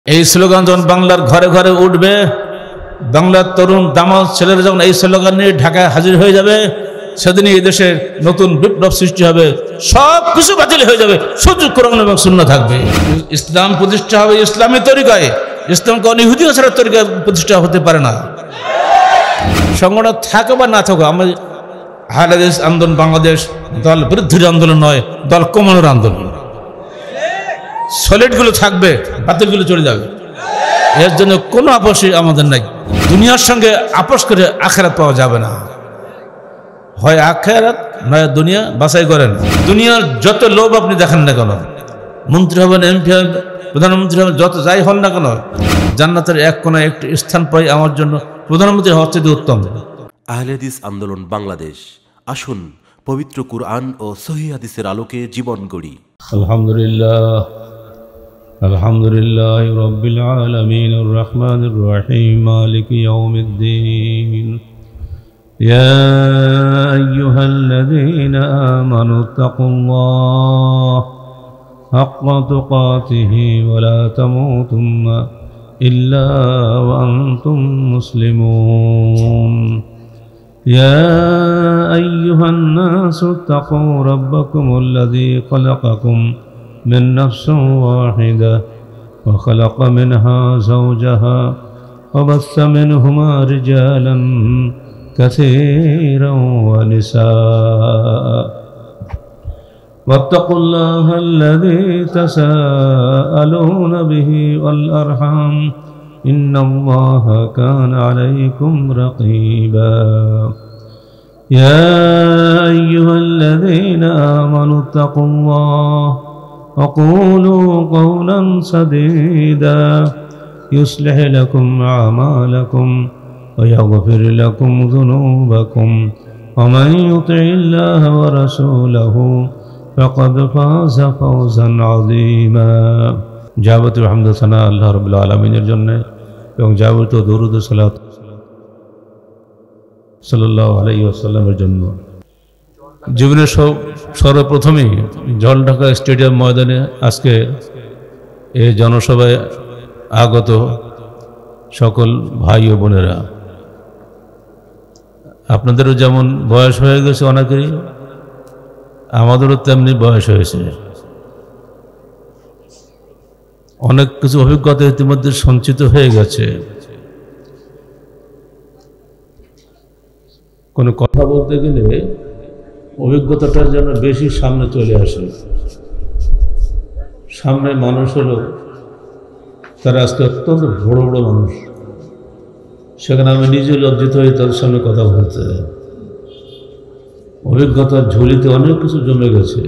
এই স্লোগান যখন বাংলার ঘরে ঘরে উঠবে, বাংলার তরুণ দামাল ছেলেরা যখন এই স্লোগান নিয়ে ঢাকায় হাজির হয়ে যাবে, সেদিনই এই দেশে নতুন বিপ্লব সৃষ্টি হবে, সব কিছু বাতিল হয়ে যাবে, শুধু কোরআন এবং সুন্নাহ থাকবে। ইসলাম প্রতিষ্ঠা হবে ইসলামী তরিকায়, ইসলাম কোন ইহুদি ছাড়া তরিকায় প্রতিষ্ঠা হতে পারে না। সংগঠন থাকো বা না থাকো, আমরা আহলে হাদিস আন্দোলন বাংলাদেশ দল বিরোধী আন্দোলন নয়, দল কমানোর আন্দোলন। সলিডগুলো থাকবে, বাতিলগুলো চলে যাবে, এর জন্য কোনো আপোষই আমাদের নাই। দুনিয়ার সঙ্গে আপোষ করে আখেরাত পাওয়া যাবে না, হয় আখেরাত নয় দুনিয়া, বাছাই করেন। দুনিয়ার যত লোভ আপনি দেখেন না কেন, মন্ত্রী হবেন, এমপি হবেন, প্রধানমন্ত্রী হবেন, যত যাই হন না কেন, জান্নাতের এক কোনায় একটি স্থান পাই আমার জন্য প্রধানমন্ত্রী হওয়ার চেয়ে উত্তম। আহলে হাদিস আন্দোলন বাংলাদেশ, আসুন পবিত্র কুরআন ও সহিহ হাদিসের আলোকে জীবন গড়ি। আলহামদুলিল্লাহ, আলহামদুলিল্লাহ রাব্বিল আলামিন আর রহমানির রহিম মালিকি ইয়াউমিদ্দিন। ইয়া আইয়ুহাল্লাযীনা আমানু তাকুল্লাহ হাক্কা তুকাতিহি ওয়া লা তামুতুন্না ইল্লা ওয়া আনতুম মুসলিমুন। يا أيها الناس اتقوا ربكم الذي خلقكم من نفس واحدة وخلق منها زوجها وبث منهما رجالا كثيرا ونساء واتقوا الله الذي تساءلون به والأرحام إن الله كان عليكم رقيبا. يا أيها الذين آمنوا اتقوا الله وقولوا قولا سديدا يصلح لكم أعمالكم ويغفر لكم ذنوبكم ومن يطع الله ورسوله فقد فاز فوزا عظيما. যাবতীয় হামদ সানা আল্লাহ রাব্বুল আলামিনের জন্য এবং যাবতীয় দরুদ ও সালাত সাল্লাল্লাহু আলাইহি ওয়াসাল্লামের জন্য। জীবনের সর্বপ্রথমেই জলঢাকা স্টেডিয়াম ময়দানে আজকে এই জনসভায় আগত সকল ভাই ও বোনেরা, আপনাদেরও যেমন বয়স হয়ে গেছে অনেকেরই, আমাদেরও তেমনি বয়স হয়েছে। অনেক কিছু অভিজ্ঞতা ইতিমধ্যে সঞ্চিত হয়ে গেছে। কোনো কথা বলতে গেলে অভিজ্ঞতাটা যেন বেশি সামনে চলে আসে। সামনে মানুষ হলো, তারা আজকে অত্যন্ত বড় বড় মানুষ, সেখানে আমি নিজে লজ্জিত হই তাদের সামনে কথা বলতে। অভিজ্ঞতার ঝুলিতে অনেক কিছু জমে গেছে।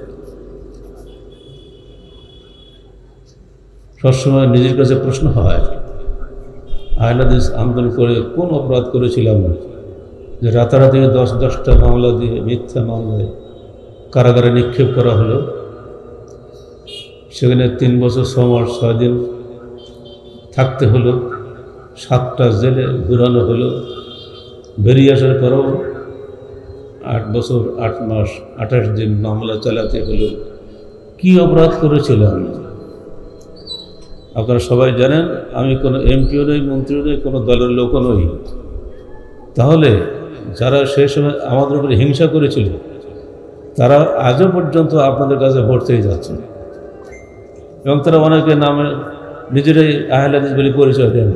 সবসময় নিজের কাছে প্রশ্ন হয়, আহলে হাদিস আন্দোলন করে কোন অপরাধ করেছিলাম যে রাতারাতি 10টা মামলা দিয়ে, মিথ্যা মামলায় কারাগারে নিক্ষেপ করা হলো। সেখানে 3 বছর 6 মাস 6 দিন থাকতে হলো, 7টা জেলে ঘুরানো হলো। বেরিয়ে আসার পরেও 8 বছর 8 মাস 28 দিন মামলা চালাতে হলো। কি অপরাধ করেছিলাম? আপনারা সবাই জানেন আমি কোনো এমপিও নই, মন্ত্রীও নই, কোনো দলের লোকও নই। তাহলে যারা সেই সময় আমাদের উপরে হিংসা করেছিল, তারা আজও পর্যন্ত আপনাদের কাছে ভর্তেই যাচ্ছে এবং তারা অনেকে নামে নিজেরাই আহলে হাদিস বলে পরিচয় দেন।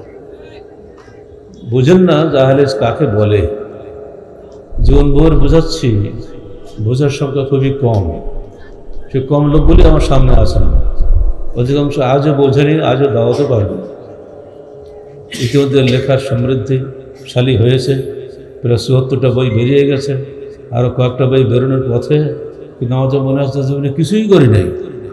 বুঝেন না যে আহলে হাদিস কাকে বলে। জীবনভর বোঝাচ্ছি, বোঝার সংখ্যা খুবই কম। সে কম লোকগুলি আমার সামনে আসে না। অধিকাংশ আজও বোঝেনি, আজও দাওয়াতে পারবে। ইতিমধ্যে লেখার সমৃদ্ধিশালী হয়েছে, প্রায় 74টা বই বেরিয়ে গেছে, আরও কয়েকটা বই বেরোনোর পথে। কিন্তু আমার তো মনে হচ্ছে জীবনে কিছুই করি নাই।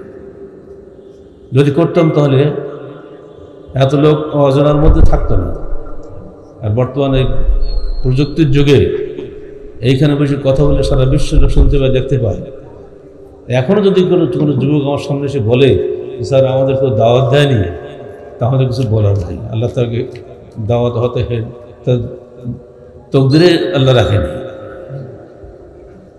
যদি করতাম তাহলে এত লোক অজানার মধ্যে থাকতো না। আর বর্তমানে প্রযুক্তির যুগে এইখানে বসে কথা বলে সারা বিশ্ব লোক শুনতে পায়, দেখতে পায়। এখনও যদি কোনো যুবক আমার সামনে এসে বলে, স্যার আমাদের তো দাওয়াত দেয়নি, তাহলে কিছু বলার নাই। আল্লাহ তাকে দাওয়াত হতে তার তকদিরে আল্লাহ রাখেনি।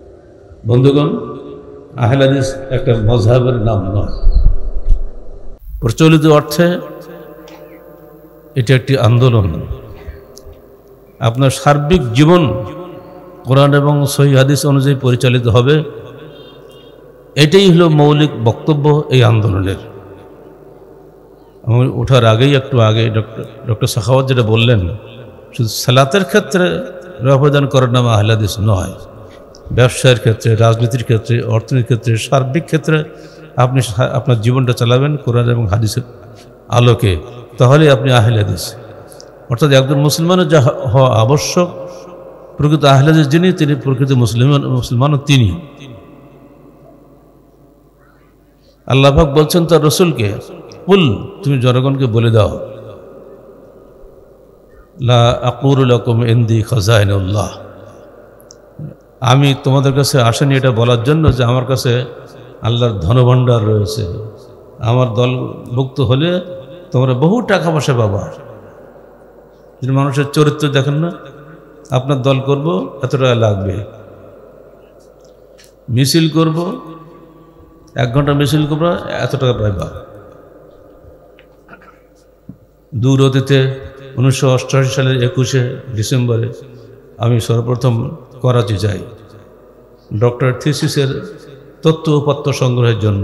বন্ধুগণ, আহলে হাদিস একটা মযহাবের নাম নয়। প্রচলিত অর্থে এটা একটি আন্দোলন। আপনার সার্বিক জীবন কোরআন এবং সহিহ হাদিস অনুযায়ী পরিচালিত হবে, এটাই হলো মৌলিক বক্তব্য এই আন্দোলনের। আমি ওঠার আগেই একটু আগে ডক্টর সাখাওয়াত যেটা বললেন, শুধু সালাতের ক্ষেত্রে রহদান করার নাম আহলে হাদিস নয়, ব্যবসায়ের ক্ষেত্রে, রাজনীতির ক্ষেত্রে, অর্থনীতির ক্ষেত্রে, সার্বিক ক্ষেত্রে আপনি আপনার জীবনটা চালাবেন কোরআন এবং হাদিসের আলোকে, তাহলে আপনি আহলে হাদিস। অর্থাৎ একজন মুসলমানের যা হওয়া আবশ্যক, প্রকৃত আহলে হাদিস যিনি, তিনি প্রকৃত মুসলমানও তিনি। আল্লাহ পাক বলছেন তার রসুলকে, কুল, তুমি জনগণকে বলে দাও, লা আকুলু লাকুম ইনদি খাজাইনুল্লাহ, আমি তোমাদের কাছে আসেনি এটা বলার জন্য যে আমার কাছে আল্লাহর ধনভাণ্ডার রয়েছে, আমার দলভুক্ত হলে তোমরা বহু টাকা পয়সা পাবা। যদি মানুষের চরিত্র দেখেন না, আপনার দল করব এত টাকা লাগবে, মিছিল করব 1 ঘন্টা মিছিল করবো এত টাকা পাইবা। দূর অতীতে 1988 সালের 21শে ডিসেম্বরে আমি সর্বপ্রথম করাচি যাই ডক্টর থিসিসের তথ্য উপাত্ত সংগ্রহের জন্য।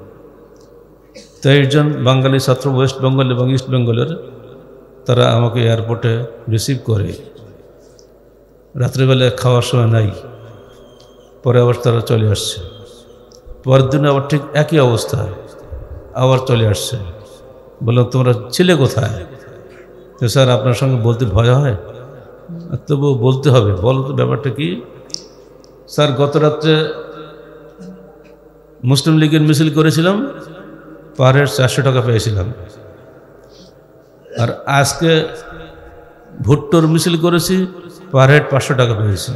23 জন বাঙালি ছাত্র ওয়েস্ট বেঙ্গল এবং ইস্ট বেঙ্গলের, তারা আমাকে এয়ারপোর্টে রিসিভ করে। রাত্রিবেলায় খাওয়ার সময় নাই, পরে আবার তারা চলে আসছে। পরের দিন আবার ঠিক একই অবস্থা, আবার চলে আসছে। বললাম তোমরা ছিলে কোথায়? তো স্যার আপনার সঙ্গে বলতে ভয় হয়, তবু বলতে হবে, বলো তো ব্যাপারটা কি? স্যার গত রাত্রে মুসলিম লীগের মিছিল করেছিলাম, পার হেড 400 টাকা পেয়েছিলাম। আর আজকে ভুট্টোর মিছিল করেছি, পার হেড 500 টাকা পেয়েছি।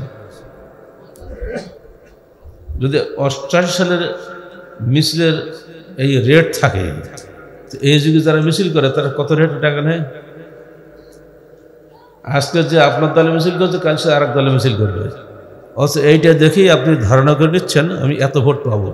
যদি 88 সালের মিছিলের এই রেট থাকে, এই যুগে যারা মিছিল করে তারা কত রেট টাকা নেয়? আজকে যে আপনার দলে মিছিল করছে, কাল সে আর এক দলে মিছিল করবে। অথচ এইটা দেখেই আপনি ধারণা করে নিচ্ছেন আমি এত ভোট পাবো।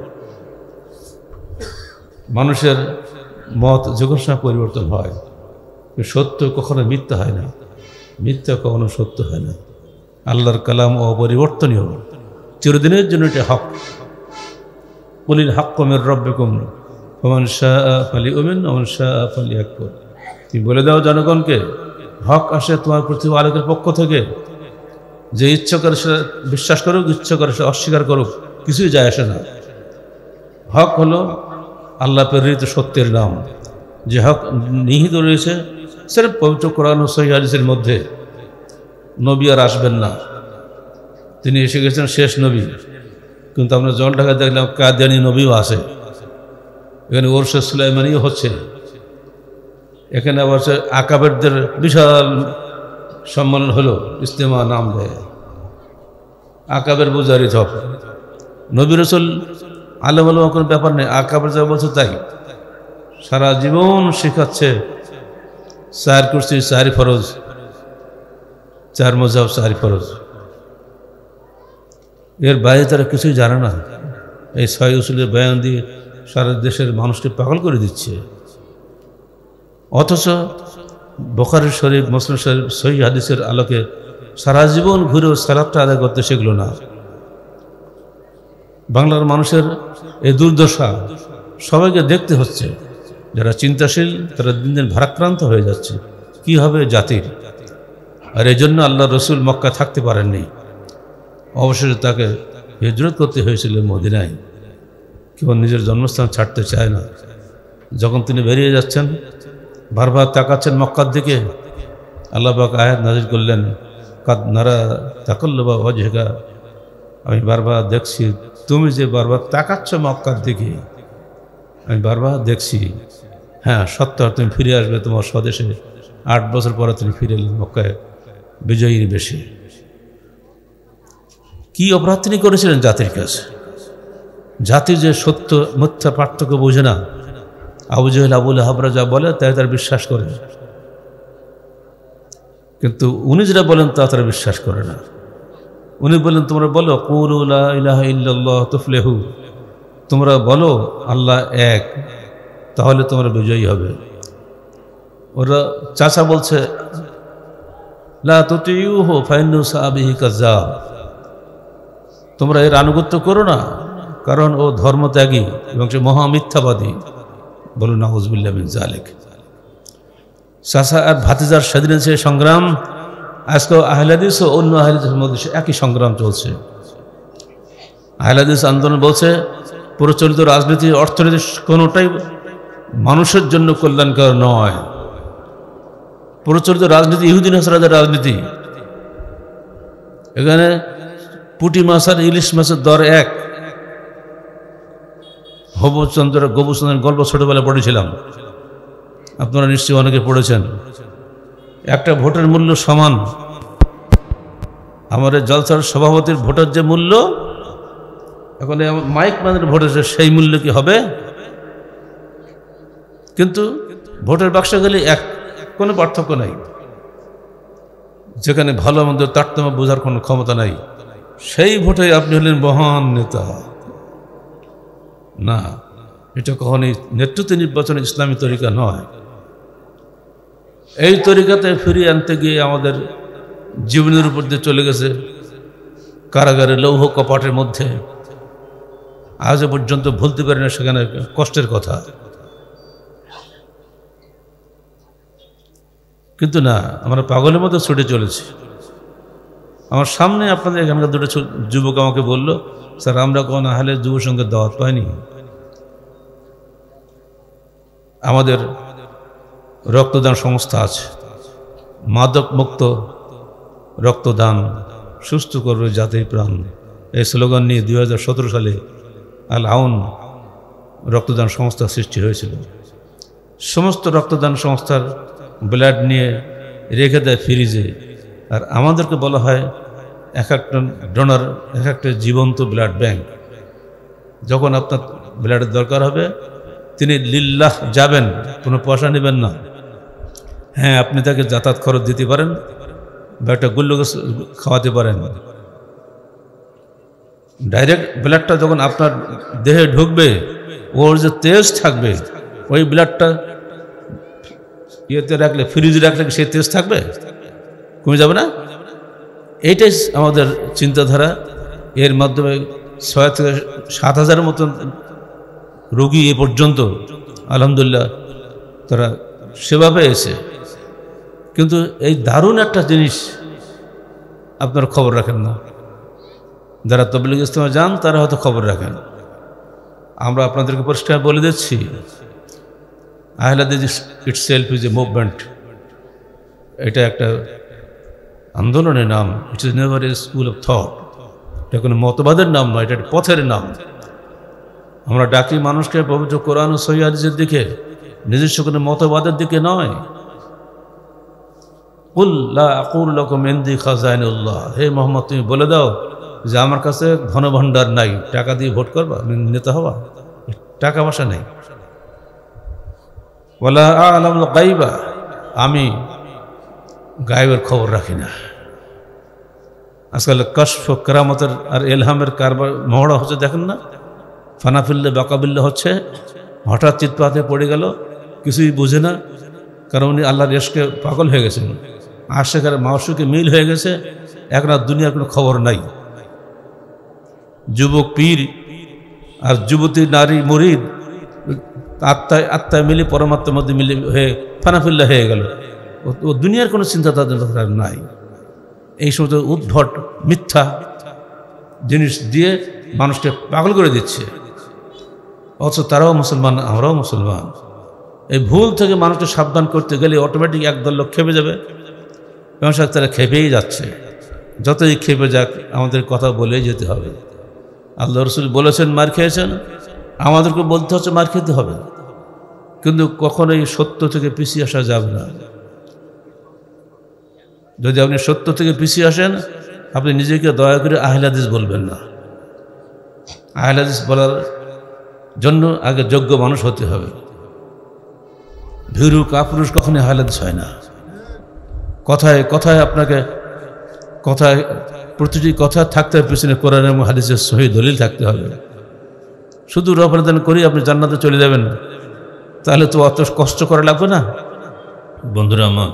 মানুষের মত যখন সময় পরিবর্তন হয়, সত্য কখনো মিথ্যা হয় না, মিথ্যা কখনো সত্য হয় না। আল্লাহর কালাম অপরিবর্তনীয়, চিরদিনের জন্য এটা হক। কুলিল হাক্কু মির রাব্বিকুম ফামান শাআ ফালিউমিন ওয়া মান শাআ ফালিয়াকফুর। তুমি বলে দাও জনগণকে, হক আসে তোমার প্রতিপালকের পক্ষ থেকে, যে ইচ্ছা করে সে বিশ্বাস করুক, ইচ্ছা করে সে অস্বীকার করুক, কিছুই যায় আসে না। হক হলো আল্লাহ প্রেরিত সত্যের নাম, যে হক নিহিত রয়েছে সেটা পবিত্র কোরআন ও সহিহ হাদিসের মধ্যে। নবী আর আসবেন না, তিনি এসে গেছেন শেষ নবী। কিন্তু আমরা জলঢাকায় দেখলাম কাদিয়ানী নবীও আসে, এখানে ওরসে সুলাইমানিও হচ্ছে, এখানে আবার আকাবেরদের বিশাল সম্মেলন হলো, ইস্তেমা নাম দেয়, আকাবের বুজারি ধপ। নবী রসুল আলেম আলমা কোনো ব্যাপার নেই, আকাবের যা বলছে তাই। সারা জীবন শেখাচ্ছে 4 কুরসি 4 ফরজ, 4 মযহাব 4 ফরজ, এর বাইরে তারা কিছুই জানে না। এই 6 উসুলের বয়ান দিয়ে সারা দেশের মানুষকে পাগল করে দিচ্ছে। অথচ বুখারী শরীফ, মুসলিম শরীফ, সহিহ হাদিসের আলোকে সারা জীবন ঘুরেও সালাতটা আদায় করতে শিখল না। বাংলার মানুষের এই দুর্দশা সবাইকে দেখতে হচ্ছে। যারা চিন্তাশীল তারা দিন দিন ভারাক্রান্ত হয়ে যাচ্ছে, কি হবে জাতির। আর এই জন্য আল্লাহ রসুল মক্কা থাকতে পারেননি, অবশেষে তাকে হিজরত করতে হয়েছিল মদিনায়। কেউ নিজের জন্মস্থান ছাড়তে চায় না। যখন তিনি বেরিয়ে যাচ্ছেন, বারবার তাকাচ্ছেন মক্কার দিকে, আল্লাহ পাক আয়াত নাযিল করলেন, কাদ নারা তাকাল্লুবা ওয়াজহিকা, আমি বারবার দেখছি তুমি যে বারবার তাকাচ্ছ মক্কার দিকে, আমি বারবার দেখছি। হ্যাঁ সত্য, তুমি ফিরে আসবে তোমার স্বদেশে। 8 বছর পরে তিনি ফিরে এলেন মক্কায় বিজয়ীর বেশে। কি অপরাধ তিনি করেছিলেন জাতির কাছে? জাতি যে সত্য মিথ্যা পার্থক্য বোঝে না, আবু জাহেল আবু লাহাবরা যা বলে তাই তারা বিশ্বাস করে, কিন্তু উনি যেটা বলেন তা তারা বিশ্বাস করে না। উনি বলেন তোমরা বলো কুলু লা ইলাহা ইল্লাল্লাহ তুফলিহু, তোমরা বলো আল্লাহ এক, তাহলে তোমরা বিজয়ী হবে। ওরা চাচা বলছে লা তুতিউহু ফাইন্নাহু সাবিহি কাযাব, তোমরা এর আনুগত্য করো না, কারণ ও ধর্মত্যাগী এবং সে মহামিথ্যাবাদী। বলো নাউযুবিল্লাহি মিন যালিক। চাচা আর ভাতিজার স্বাধীনতা সংগ্রাম আজকেও আহলে হাদিস ও অন্য আহলে হাদিসের মধ্যে একই সংগ্রাম চলছে। আহলে হাদিস আন্দোলন বলছে প্রচলিত রাজনীতি অর্থনীতি কোনোটাই মানুষের জন্য কল্যাণকর নয়। প্রচলিত রাজনীতি ইহুদি নাসারাদের রাজনীতি। এখানে পুঁটি মাছ আর ইলিশ মাছের দর এক। গোবুচন্দ্রের গল্প ছোটবেলায় পড়েছিলাম, আপনারা নিশ্চয়ই অনেকে পড়েছেন। একটা ভোটের মূল্য সমান। আমাদের জলসার সভাপতির ভোটের যে মূল্য, এখন মাইক ম্যানের ভোটের সেই মূল্য কি হবে? কিন্তু ভোটের বাক্স গেলে এক, কোনো পার্থক্য নাই। যেখানে ভালো মন্দ তারতম্য বোঝার কোনো ক্ষমতা নাই, সেই ভোটে আপনি হলেন মহান নেতা। না, এটা কখনই নেতৃত্ব নির্বাচনের ইসলামী তরিকা নয়। এই তরিকাতে ফিরিয়ে আনতে গিয়ে আমাদের জীবনের উপর দিয়ে চলে গেছে কারাগারে লৌহ কপাটের মধ্যে। আজও পর্যন্ত ভুলতে পারি না, সেখানে কষ্টের কথা। কিন্তু না, আমরা পাগলের মতো ছুটে চলেছি। আমার সামনে আপনাদের এখানকার দুটো যুবক আমাকে বলল, স্যার আমরা কোন আহলে যুব সংঘের দাওয়াত পাইনি। আমাদের রক্তদান সংস্থা আছে, মাদক মুক্ত রক্তদান, সুস্থ করবে জাতির প্রাণ, এই স্লোগান নিয়ে 2017 সালে আল আউন রক্তদান সংস্থা সৃষ্টি হয়েছিল। সমস্ত রক্তদান সংস্থার ব্লাড নিয়ে রেখে দেয় ফ্রিজে, আর আমাদেরকে বলা হয় এক একটা ডোনার এক একটা জীবন্ত ব্লাড ব্যাংক। যখন আপনার ব্লাডের দরকার হবে তিনি লিল্লাহ যাবেন, কোনো পয়সা নেবেন না। হ্যাঁ, আপনি তাকে যাতায়াত খরচ দিতে পারেন বা একটা গুল্লুগাছ খাওয়াতে পারেন। ডাইরেক্ট ব্লাডটা যখন আপনার দেহে ঢুকবে, ওর যে তেজ থাকবে, ওই ব্লাডটা ইয়েতে রাখলে, ফ্রিজে রাখলে সেই তেজ থাকবে? কমে যাবে না? এইটাই আমাদের চিন্তাধারা। এর মাধ্যমে 6 থেকে 7,000 মতন রোগী এ পর্যন্ত আলহামদুলিল্লাহ তারা সেবা পেয়েছে। কিন্তু এই দারুণ একটা জিনিস আপনারা খবর রাখেন না। যারা তাবলীগ ইজতেমা যান তারা হয়তো খবর রাখেন। আমরা আপনাদেরকে পরিষ্কার বলে দিচ্ছি, আহলে হাদিস ইটসেলফ ইজ এ মুভমেন্ট। এটা একটা আন্দোলনের নাম। It is never a school of thought. এটা কোনো মতবাদের নাম নয়, এটা একটা পথের নাম। আমরা ডাকি মানুষকে পবিত্র কোরআন ও সহিহ হাদিসের দিকে, নিজস্ব কোনো মতবাদের দিকে নয়। কুল লা আকুলু লাকুম ইনদি খাযাইনুল্লাহ, হে মুহাম্মদ তুমি বলে দাও যে আমার কাছে ধনভাণ্ডার নাই, টাকা দিয়ে ভোট করবা, নেতা হবা, টাকা পয়সা নেই। ওয়ালা আ'লামুল গায়বা, আমি গায়েবের খবর রাখি না। আজকাল কশফ কেরামতের আর এলহামের কারবার মহড়া হচ্ছে, দেখেন না? ফানাফিল্লা বাকাবিল্লা হচ্ছে। হঠাৎ চিৎপাতে পড়ে গেল, কিছুই বুঝে না, কারণ উনি আল্লাহর ইশকে পাগল হয়ে গেছেন। আশেকের মাউসুকে মিল হয়ে গেছে, এখন আর দুনিয়ার কোনো খবর নাই। যুবক পীর আর যুবতী নারী মুরিদ আত্মায় আত্মায় মিলে পরমাত্মার মধ্যে মিলে হয়ে ফানাফিল্লা হয়ে গেল। ও দুনিয়ার কোনো চিন্তা তাদের নাই। এই সমস্ত উদ্ভট মিথ্যা জিনিস দিয়ে মানুষকে পাগল করে দিচ্ছে। অথচ তারাও মুসলমান, আমরাও মুসলমান। এই ভুল থেকে মানুষকে সাবধান করতে গেলে অটোমেটিক একদল লোক খেপে যাবে, এবং তারা খেপেই যাচ্ছে। যতই খেপে যাক, আমাদের কথা বলেই যেতে হবে। আল্লাহ রসুল বলেছেন মার খেয়েছেন, আমাদেরকে বলতে হচ্ছে মার খেতে হবে, কিন্তু কখনোই সত্য থেকে পিছিয়ে আসা যাবে না। যদি আপনি সত্য থেকে পিছিয়ে আসেন, আপনি নিজেকে দয়া করে আহলে হাদিস বলবেন না। আহলে হাদিস বলার জন্য আগে যোগ্য মানুষ হতে হবে। ভীরু কাপুরুষ কখনোই আহলে হাদিস হয় না। কথায় কথায় আপনাকে কথায় প্রতিটি কথা থাকতে হবে পিছনে কোরআন এবং হাদিসের সহিহ দলিল থাকতে হবে। শুধু রফাদান করি আপনি জান্নাতে চলে যাবেন, তাহলে তো অত কষ্ট করা লাগবে না। বন্ধুরা আমার,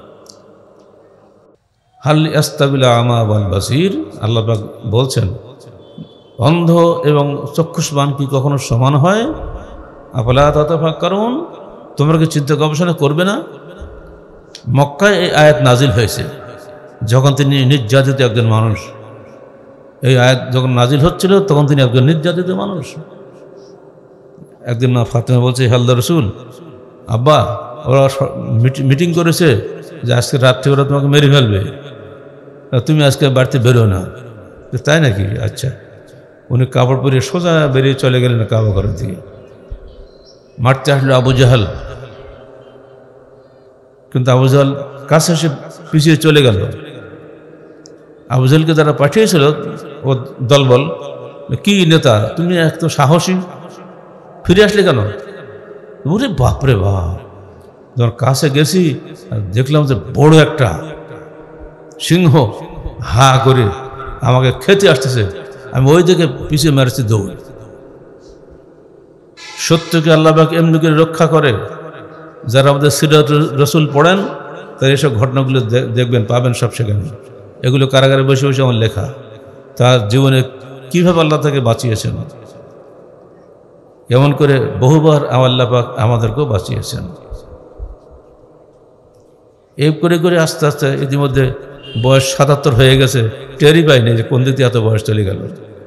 হাল ইয়াস্তাবিল আমা ওয়াল বাসীর, আল্লাহ পাক বলছেন অন্ধ এবং চক্ষুষ্মান কি কখনো সমান হয়? আফালা তাতাফাক্কারুন, তোমরা কি চিন্তা গবেষণা করবে না? মক্কায় এই আয়াত নাজিল হয়েছে যখন তিনি নির্যাতিত একজন মানুষ। এই আয়াত যখন নাজিল হচ্ছিল তখন তিনি একজন নির্যাতিত মানুষ। একদিন মা ফাতেমা বলছে, হালদা রসুল, আব্বা ওরা মিটিং করেছে যে আজকে রাত্রে ওরা তোমাকে মেরে ফেলবে, তুমি আজকে বাড়িতে বেরো না। তাই নাকি? আচ্ছা। উনি কাপড় পরিয়ে সোজা বেরিয়ে চলে গেলেন কাবা ঘরের দিকে। মারতে আসলো আবু জাহাল, কিন্তু আবু জাহাল কাছে এসে পিছিয়ে চলে গেল। আবু জাহালকে যারা পাঠিয়েছিল ও দলবল, কি নেতা তুমি, এত সাহসী, ফিরে আসলে কেন? ওরে বাপরে বাপ, যখন কাছে গেছি দেখলাম যে বড় একটা সিংহ হা করে আমাকে খেতে আসতেছে, আমি ওই দিকে পিছিয়ে মেরেছি দৌড়। সত্যকে আল্লাহ পাক এমনি করে রক্ষা করে। যারা আমাদের সিরাত রসুল পড়েন তারা এসব ঘটনাগুলো দেখবেন, পাবেন সব সেখানে। এগুলো কারাগারে বসে বসে আমার লেখা, তার জীবনে কীভাবে আল্লাহ তাকে বাঁচিয়েছেন। এমন করে বহুবার আল্লাহ পাক আমাদেরকেও বাঁচিয়েছেন। এই করে করে আস্তে আস্তে ইতিমধ্যে বয়স ৭৭ হয়ে গেছে, টেরই পাইনি যে কোন দিকে এত বয়স চলে গেল।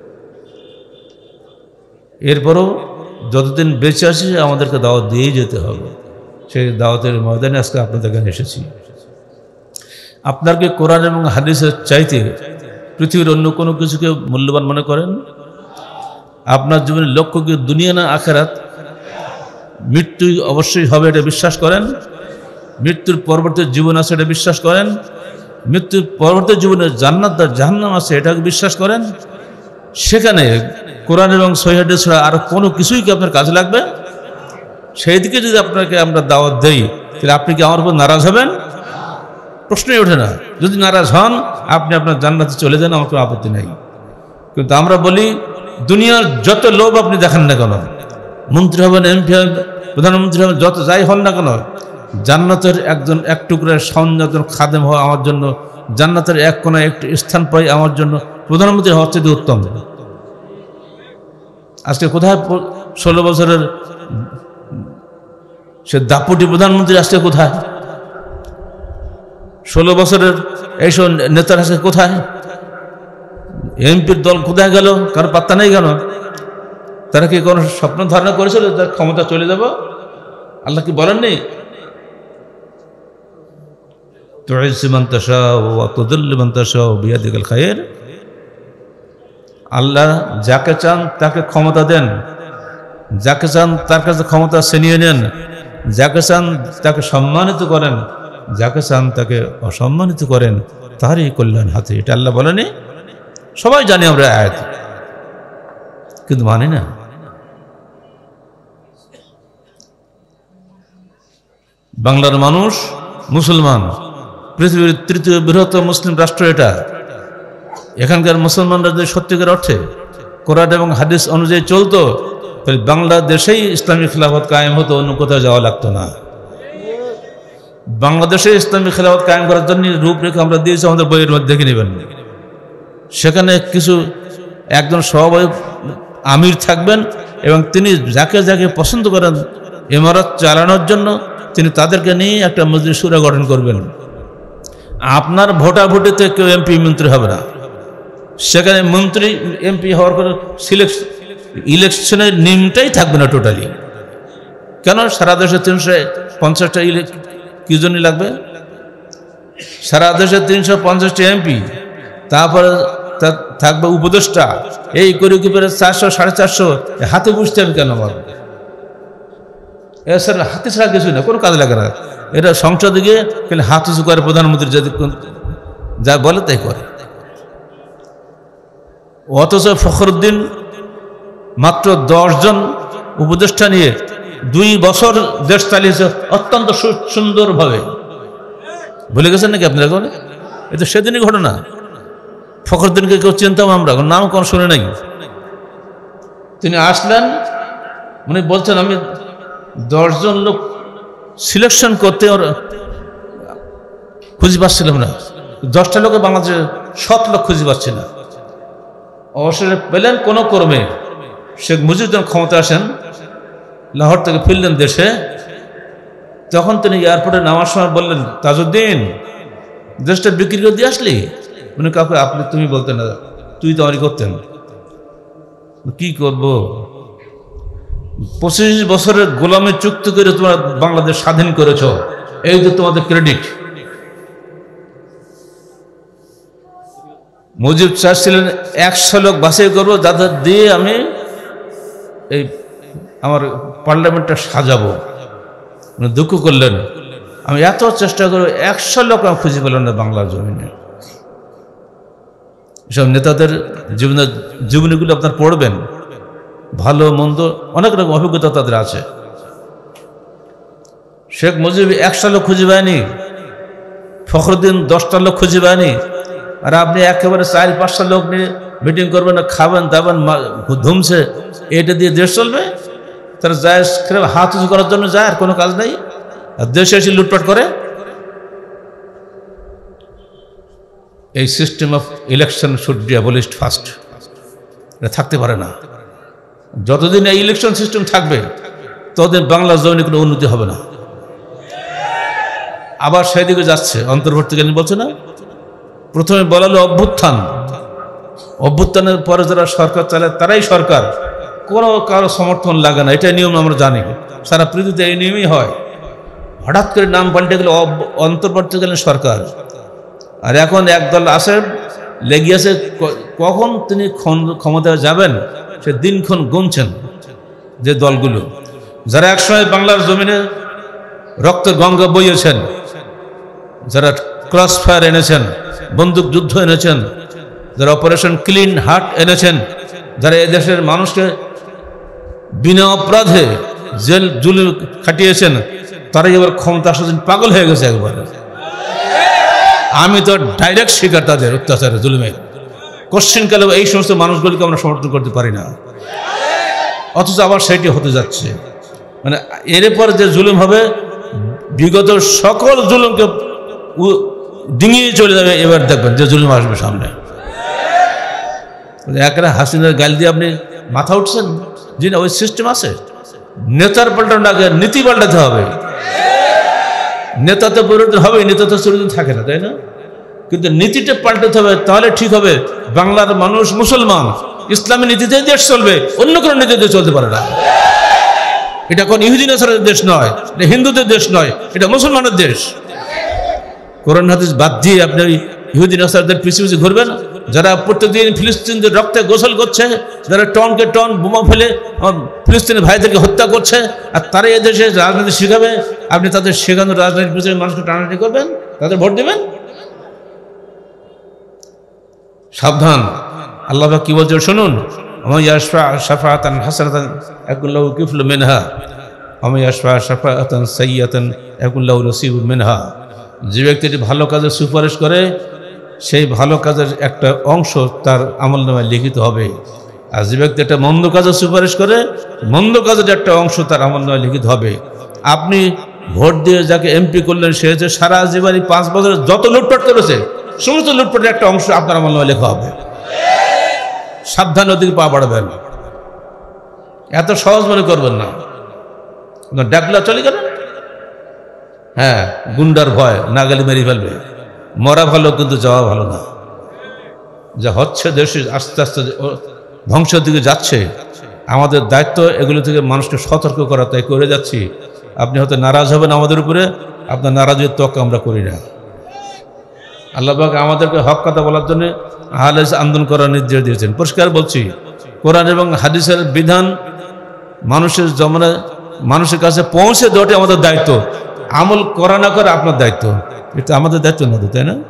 এরপরও যতদিন বেঁচে আছি আমাদেরকে দাওয়াত দিয়েই যেতে হবে। সেই দাওয়াতের ময়দানে আজকে আপনাদের কাছে এসেছি। আপনার কি কোরআন এবং হাদিসের চাইতে পৃথিবীর অন্য কোনো কিছুকে মূল্যবান মনে করেন? আপনার জীবনের লক্ষ্য কি দুনিয়া না আখেরাত? মৃত্যু অবশ্যই হবে এটা বিশ্বাস করেন? মৃত্যুর পরবর্তী জীবন আছে এটা বিশ্বাস করেন? মৃত্যুর পরবর্তী জীবনে জান্নাত আর জাহান্নাম আছে এটাকে বিশ্বাস করেন? সেখানে কোরআন এবং সহিহ হাদিস ছাড়া আর কোনো কিছুই কি আপনার কাজে লাগবে? সেই দিকে যদি আপনাকে আমরা দাওয়াত দেই তাহলে আপনি কি আমার উপর নারাজ হবেন? প্রশ্নই ওঠে না। যদি নারাজ হন আপনি আপনার জান্নাতে চলে যান, আমার কোনো আপত্তি নাই। কিন্তু আমরা বলি দুনিয়ার যত লোভ আপনি দেখেন না কেন, মন্ত্রী হবেন, এমপি হবেন, প্রধানমন্ত্রী হবেন, যত যাই হন না কেন, জান্নাতের একজন এক টুকরার একজন খাদেম হওয়া আমার জন্য, জান্নাতের এক কোণে একটি স্থান পাই আমার জন্য প্রধানমন্ত্রী হওয়ার চেয়ে উত্তম। আজকে কোথায় 16 বছরের সে দাপুটি প্রধানমন্ত্রী আজকে কোথায়? 16 বছরের এইসব নেতার আজকে কোথায়? এমপির দল কোথায় গেল? কারো পাত্তা নেই কেন? তারা কি কোনো স্বপ্ন ধারণা করেছিল তার ক্ষমতা চলে যাব? আল্লাহ কি বলেননি তুইজ্জু মান তাশাউ ওয়া তুযিল্লু মান তাশাউ বিয়াদিকাল খায়র? আল্লাহ যাকে চান তাকে ক্ষমতা দেন, যাকে চান তার কাছে ক্ষমতা ছিনিয়ে নেন, যাকে চান তাকে সম্মানিত করেন, যাকে চান তাকে অসম্মানিত করেন, তারই কল্যাণ হাতে। এটা আল্লাহ বলেনি? সবাই জানি আমরা আয়াত, কিন্তু মানি না। বাংলার মানুষ মুসলমান, পৃথিবীর তৃতীয় বৃহত্তম মুসলিম রাষ্ট্র এটা। এখানকার মুসলমানরা যদি সত্যিকার অর্থে কোরআন এবং হাদিস অনুযায়ী চলতো তাহলে বাংলাদেশেই ইসলামী খিলাফত কায়েম হতো, অন্য কোথাও যাওয়া লাগতো না। বাংলাদেশে ইসলামী খিলাফত কায়েম করার জন্য রূপরেখা আমরা দিয়েছি, আমাদের বইয়ের মধ্যে দেখে নেবেন। সেখানে কিছু একজন সভাপতি আমির থাকবেন এবং তিনি যাকে যাকে পছন্দ করেন ইমারত চালানোর জন্য তিনি তাদেরকে নিয়ে একটা মজলিস শুরা গঠন করবেন। আপনার ভোটাভুটিতে কেউ এমপি মন্ত্রী হবে না। সেখানে মন্ত্রী এমপি হওয়ার পর ইলেকশনের নিয়মটাই থাকবে না টোটালি। কেন? সারা দেশে 350টা কি জন্য লাগবে? সারা দেশে 350টা এমপি, তারপরে থাকবে উপদেষ্টা, এই করে কি করে 400 450 হাতে বুঝতে হবে কেন? আমার স্যার হাতে ছাড়া কিছু না, কোনো কাজে লাগে না। এটা সংসদে গিয়ে খালি হাত উঁচু করে প্রধানমন্ত্রী যদি যা বলে তাই করে। অথচ ফখরুদ্দিন মাত্র 10 জন উপদেষ্টা নিয়ে 2 বছর দেশ চালিয়েছে অত্যন্ত সুন্দরভাবে। ভুলে গেছেন নাকি আপনারা? এটা সেদিনই ঘটনা। ফখরুদ্দিনকে কেউ চিনতাম আমরা, নাম কোনো শুনে নাই। তিনি আসলেন, উনি বলছেন আমি 10 জন লোক সিলেকশন করতে ওর খুঁজে পাচ্ছিলাম না। 10টা লোকে বাংলাদেশে 7 লোক খুঁজে পাচ্ছি না। অবসরে পেলেন কোনো কর্মে শেখ মুজিব যখন ক্ষমতা আসেন, লাহোর থেকে ফিরলেন দেশে, তখন তিনি এয়ারপোর্টে নামার সময় বললেন, তাজউদ্দিন দেশটা বিক্রি করে দিয়ে আসলি? উনি কাউকে আপনি তুমি বলতেন না, তুই তো আমারই করতেন। কি করব, 25 বছরের গোলামি চুক্তি করে তোমরা বাংলাদেশ স্বাধীন করেছ, এই যে তোমাদের ক্রেডিট। মুজিব চাচ্ছিলেন 100 লোক বাছাই করবো, যাদের দিয়ে আমি এই আমার পার্লামেন্টটা সাজাবো। দুঃখ করলেন, আমি এত চেষ্টা করবো 100 লোক আমি খুঁজে পেলাম না বাংলার জমিনে। এসব নেতাদের জীবনীগুলো আপনার পড়বেন, ভালো মন্দ অনেক রকম অভিজ্ঞতা তাদের আছে। শেখ মুজিব 100 লোক খুঁজে পায়নি, ফখরুদ্দিন 10টা লোক খুঁজে পায়নি, আর আপনি একেবারে 4-5টা লোক নিয়ে মিটিং করবেন, খাবেন দাবেন ধুমছে, এটা দিয়ে দেশ চলবে? তারা যায় হাত উঁচু করার জন্য যায়, আর কোনো কাজ নেই, আর দেশে এসে লুটপাট করে। এই system of election should be abolished first. এটা থাকতে পারে না। যতদিন এই ইলেকশন সিস্টেম থাকবে ততদিন বাংলার জমিনে কোনো উন্নতি হবে না। আবার সেদিকে যাচ্ছে, অন্তর্বর্তীকালীন বলছে না, প্রথমে বলা হলো অভ্যুত্থান, অভ্যুত্থানের পরে যারা সরকার চালায় তারাই সরকার, কোনো কারো সমর্থন লাগে না, এটা নিয়ম আমরা জানি, সারা পৃথিবীতে এই নিয়মই হয়। হঠাৎ করে নাম পাল্টে গেল অন্তর্বর্তীকালীন সরকার। আর এখন একদল আসে লেগিয়েছে, কখন তিনি ক্ষমতায় যাবেন সে দিনক্ষণ গুনছেন। যে দলগুলো যারা একসময় বাংলার জমিনে রক্তের গঙ্গা বইয়েছেন, যারা ক্রস ফায়ার এনেছেন, বন্দুক যুদ্ধ এনেছেন, যারা অপারেশন ক্লিন হার্ট এনেছেন, যারা এদেশের মানুষকে বিনা অপরাধে জেল জুলুম খাটিয়েছেন, তারাই এবার ক্ষমতা আসার জন্য পাগল হয়ে গেছে একবারে। আমি তো ডাইরেক্ট শিকার তাদের অত্যাচারে, জুলুমে। কোশ্চিনকালে এই সমস্ত মানুষগুলিকে আমরা সমর্থন করতে পারি না, অথচ আবার সেটি হতে যাচ্ছে। মানে এরপর যে জুলুম হবে, বিগত সকল জুলুমকে ডিঙিয়ে চলে যাবে। এবার দেখবেন যে জুলুম আসবে সামনে। একটা হাসিনার গাল দিয়ে আপনি মাথা উঠছেন, জি না, ওই সিস্টেম আছে। নেতার পাল্টানো আগে নীতি পাল্টাতে হবে। নেতা তো পরিবর্তন হবে, নেতা তো চিরদিন থাকে না, তাই না? কিন্তু নীতিটা পাল্টাতে হবে, তাহলে ঠিক হবে। বাংলার মানুষ মুসলমান, ইসলামী নীতিতে দেশ চলবে, অন্য কোনো নীতিতে চলতে পারে না। এটা কোন ইহুদি নাসারাদের দেশ নয়, এটা হিন্দুদের দেশ নয়, এটা মুসলমানের দেশ। কোরআন হাদিস বাদ দিয়ে আপনি ইহুদি নাসারাদের পিছু পিছু ঘুরবেন, যারা প্রত্যেকদিন ফিলিস্তিনদের রক্তে গোসল করছে, যারা টনকে টন বোমা ফেলে ফিলিস্তিনের ভাইদেরকে হত্যা করছে, আর তারা এদেশে রাজনীতি শিখাবে। আপনি তাদের শেখানো রাজনীতির পিছনে মানুষকে টানাটানি করবেন, তাদের ভোট দেবেন? সাবধান। আল্লাহ কি বলছে শুনুন, শাফাআতান হাসানাতান ইয়াকুন লাহু কিফলুম মিনহা ওয়া মান ইয়াশফা শাফাআতান সাইয়্যাতান ইয়াকুন লাহু নসিবুম মিনহা। যে ব্যক্তিটি ভালো কাজের সুপারিশ করে, সেই ভালো কাজের একটা অংশ তার আমলনামায় লিখিত হবে। আর যে ব্যক্তি একটা মন্দ কাজের সুপারিশ করে, মন্দ কাজের একটা অংশ তার আমলনামায় লিখিত হবে। আপনি ভোট দিয়ে যাকে এমপি করলেন, সে হচ্ছে সারা জীবনে 5 বছরে যত লুটপাট করেছে, সমস্ত লুটপাটের একটা অংশ আপনার আমলনামায় লেখা হবে। সাবধান, ওদিকে পা বাড়াবেন, এত সহজ মনে করবেন না। ডাকলা চলে গেলেন, হ্যাঁ, গুন্ডার ভয়, না গেলে মেরে ফেলবে। মরা ভালো, কিন্তু যাওয়া ভালো না। যা হচ্ছে দেশে আস্তে আস্তে ধ্বংসের দিকে যাচ্ছে, আমাদের দায়িত্ব এগুলো থেকে মানুষকে সতর্ক করা, তাই করে যাচ্ছি। আপনি হয়তো নারাজ হবেন আমাদের উপরে, আপনার নারাজের তোয়াক্কা আমরা করি না। আল্লাহ পাক আমাদেরকে হক কথা বলার জন্য আহলে হাদিস আন্দোলন করার নির্দেশ দিয়েছেন। পরিষ্কার বলছি, কোরআন এবং হাদিসের বিধান মানুষের জমানে মানুষের কাছে পৌঁছে দেওয়াটি আমাদের দায়িত্ব। আমল করা না করা আপনার দায়িত্ব, এটা আমাদের দায়িত্ব না, তাই না?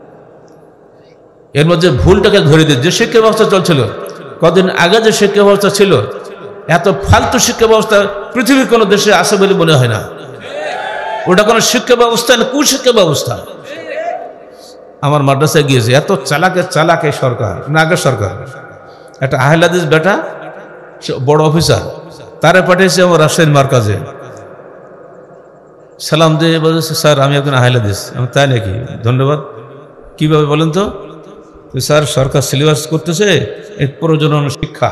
এর মধ্যে ভুলটাকে ধরে দিয়ে যে শিক্ষা ব্যবস্থা চলছিল কদিন আগে, যে শিক্ষা ব্যবস্থা ছিল, এত ফালতু শিক্ষা ব্যবস্থা পৃথিবীর কোনো দেশে আছে বলে মনে হয় না। ওটা কোনো শিক্ষা ব্যবস্থা না, কুশিক্ষা ব্যবস্থা। আমার মাদ্রাসায় গিয়েছে, এত চালাকে সরকার, না আগের সরকার, একটা আহলে হাদিস বেটা, সে বড় অফিসার, তারে পাঠিয়েছে আমার রাজশাহীর মার্কাজে। সালাম দিয়ে বলেছে, স্যার আমি একজন আহলে হাদিস। আমি তাই নাকি, ধন্যবাদ। কীভাবে বলেন তো? স্যার সরকার সিলেবাস করতেছে এই প্রজনন শিক্ষা।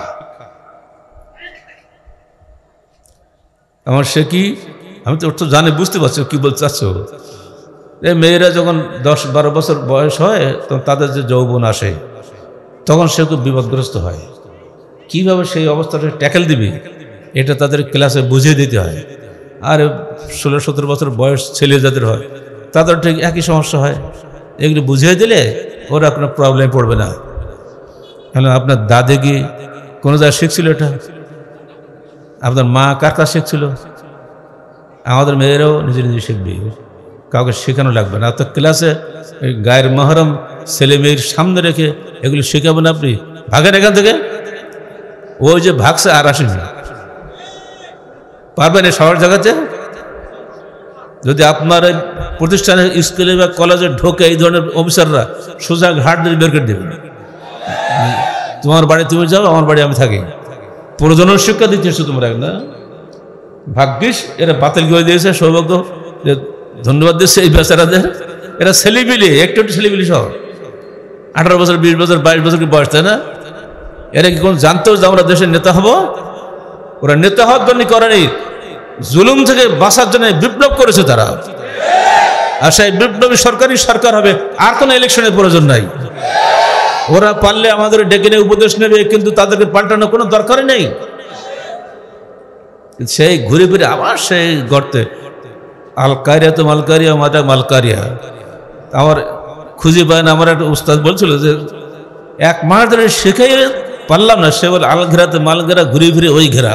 আমার সে কি, আমি তো জানি, বুঝতে পারছি কি বলতে চাচ্ছ। এই মেয়েরা যখন 10-12 বছর বয়স হয় তখন তাদের যে যৌবন আসে, তখন সে খুব বিপদগ্রস্ত হয়। কিভাবে সেই অবস্থাটা ট্যাকেল দিবি এটা তাদের ক্লাসে বুঝিয়ে দিতে হয়। আর 16-17 বছর বয়স ছেলে যাদের হয় তাদের ঠিক একই সমস্যা হয়। এগুলো বুঝিয়ে দিলে ওরা কোনো প্রবলেমে পড়বে না। হ্যালো, আপনার দাদি কি কোনো জায়গায় শিখছিল এটা? আপনার মা কার কাছে শিখছিল? আমাদের মেয়েরাও নিজে নিজে শিখবে, কাউকে শেখানো লাগবে না। তো ক্লাসে গায়ের মহরম ছেলে মেয়ের সামনে রেখে এগুলো শেখাবেন আপনি? ভাগেন এখান থেকে। ওই যে ভাগছে আর আসেনি, পারবেন এই সবার জায়গাতে? যদি আপনার প্রতিষ্ঠানে, স্কুলে বা কলেজে ঢোকে এই ধরনের অফিসাররা, সোজা ঘাট দিয়ে বের করে দেবেন। তোমার বাড়ি তুমি যাও, আমার বাড়ি আমি থাকি। প্রজনন শিক্ষা দিচ্ছিস তোমরা না? ভাগ্যিস এরা বাতিল করে দিয়েছে। সৌভাগ্য, ধন্যবাদ দিচ্ছে এই বেচারাদের। এরা ছেলেপিলি, একটু ছেলেপিলি সহ 18 বছর, 20 বছর, 22 বছর কি বয়স, তাই না? এরা কি কোন জানতো যে আমরা দেশের নেতা হব? ওরা নেতা হওয়ার জন্য করেনি, জুলুম থেকে বাঁচার জন্য বিপ্লব করেছে তারা। আর সেই বিপ্লবী সরকারি সরকার হবে, আর কোনো ইলেকশনের প্রয়োজন নাই। ওরা পারলে আমাদের ডেকে নিয়ে উপদেশ নেবে, কিন্তু তাদেরকে পাল্টানোর কোনো দরকারই নেই। সেই ঘুরে ফিরে আবার সেই গর্তে, আল কারিয়া তো মালকারিয়া, মাটা মালকারিয়া। আমার খুঁজে পায় না। আমার একটা উস্তাদ বলছিল যে 1 মাস ধরে শেখাই পারলাম না। সে বলে আল ঘেরাতে মাল ঘেরা, ঘুরে ফিরে ওই ঘেরা।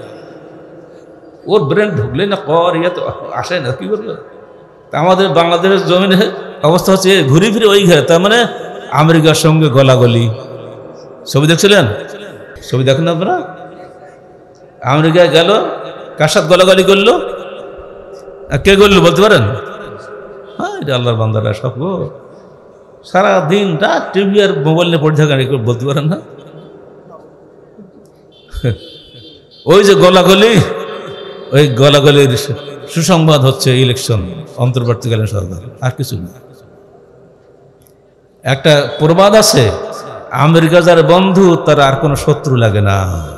ওর ব্রেন ঢুকলে না কর, ইয়ে তো আসে না, কি করবে? তা আমাদের বাংলাদেশের জমিনে অবস্থা হচ্ছে ঘুরে ফিরে ওই ঘেরা। তার মানে আমেরিকার সঙ্গে গলাগলি। ছবি দেখছিলেন? ছবি দেখেন আপনারা? আমেরিকায় গেল, কার সাথে গলাগলি করলো? কে করলো বলতে পারেন? হ্যাঁ, এটা আল্লাহর বান্দারা সব। সারাদিন রাত টিভি আর মোবাইল নিয়ে পড়ে থাকেন, বলতে পারেন না? ওই যে গলাগলি, ওই গলাগলির সুসংবাদ হচ্ছে ইলেকশন, অন্তর্বর্তীকালীন সরকার, আর কিছু না। একটা প্রবাদ আছে, আমেরিকা যার বন্ধু তার আর কোনো শত্রু লাগে না।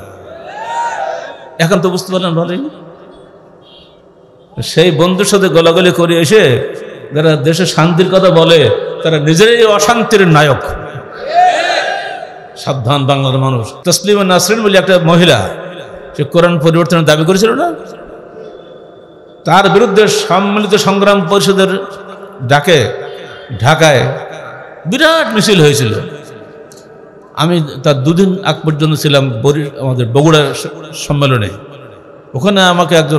এখন তো বুঝতে পারলেন ভালোই। সেই বন্ধুর সাথে গলাগলি করে এসে যারা দেশে শান্তির কথা বলে তারা নিজেরাই অশান্তির নায়ক। সাবধান বাংলার মানুষ। তসলিমা নাসরিন বলে একটা মহিলা, সে কোরআন পরিবর্তনের দাবি করেছিল না? তার বিরুদ্ধে সম্মিলিত সংগ্রাম পরিষদের ডাকে ঢাকায় বিরাট মিছিল হয়েছিল। আমি তার 2 দিন আগ পর্যন্ত ছিলাম আমাদের বগুড়া সম্মেলনে। ওখানে আমাকে একজন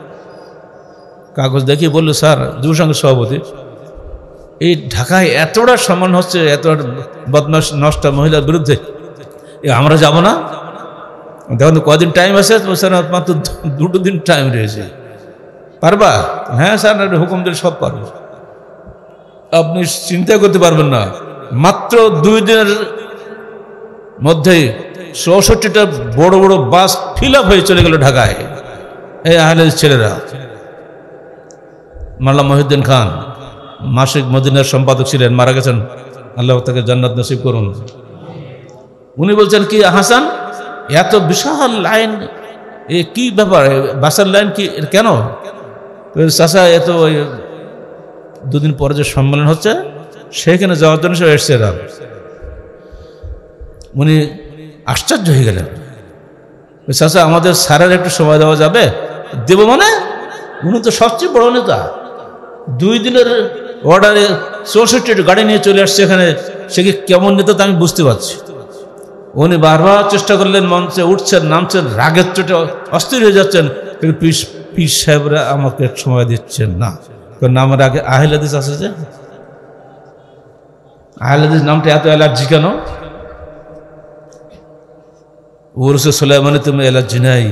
কাগজ দেখিয়ে বললো, স্যার, যুব সংঘের সভাপতি, এই ঢাকায় এতটা সম্মান হচ্ছে, এতটা বদমাশ নষ্ট মহিলার বিরুদ্ধে, আমরা যাব না? দেখুন তো কদিন টাইম আছে? স্যার মাত্র 2 দিন টাইম রয়েছে, পারবা? হ্যাঁ স্যার, হুকুম দিলে সব পারবো। আপনি চিন্তা করতে পারবেন না, মাত্র 2 দিনের মধ্যেই 64টা বড় বড় বাস ফিল আপ হয়ে চলে গেল ঢাকায়। এই আহলে ছেলেরা। মাওলানা মহিউদ্দিন খান মাসিক মদিনার সম্পাদক ছিলেন, মারা গেছেন, আল্লাহ তাকে জান্নাত নসিব করুন। উনি বলছেন, কি হাসান, এত বিশাল লাইন, এ কি ব্যাপার, বাসের লাইন কি, কেন? চাচা, এত 2 দিন পরে যে সম্মেলন হচ্ছে সেখানে যাওয়ার জন্য সে এসছে। উনি আশ্চর্য হয়ে গেলেন। চাচা, আমাদের স্যারের একটু সময় দেওয়া যাবে? দেব মানে? উনি তো সবচেয়ে বড় নেতা। 2 দিনের অর্ডারে 64টা গাড়ি নিয়ে চলে আসছে এখানে। সে কি কেমন নেতা তা আমি বুঝতে পারছি। উনি বারবার চেষ্টা করলেন, মঞ্চে উঠছেন, নামছেন, রাগের চোটে অস্থির হয়ে যাচ্ছেন। কিন্তু পীর সাহেবরা আমাকে সময় দিচ্ছেন না। নামের আগে আহলে হাদিস আছে যে, আহলে হাদিস নামটা এত অ্যালার্জি কেন? ওরসে সুলাইমানে তুমি অ্যালার্জি নাই?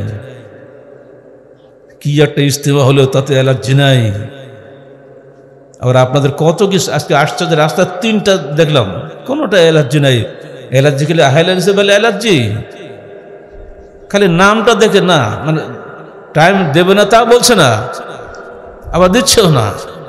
কি একটা ইস্তেমা হলো, তাতে অ্যালার্জি নাই? আবার আপনাদের কত কিছু আজকে আশ্চর্য, রাস্তা 3টা দেখলাম, কোনোটা অ্যালার্জি নাই। অ্যালার্জি খেলে আহলে হাদিসে বলে অ্যালার্জি? খালি নামটা দেখে না, মানে টাইম দেবে না তা বলছে না, আবার দিচ্ছেও না।